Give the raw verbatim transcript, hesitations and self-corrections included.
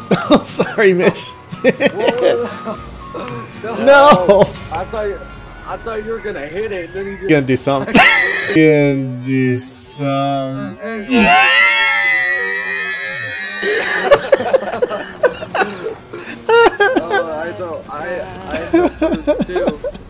Oh, sorry, Mitch. no. No. I thought you, I thought you were gonna hit it. Then you just... Gonna do something. Gonna do something. Oh, I don't. I I know birds too.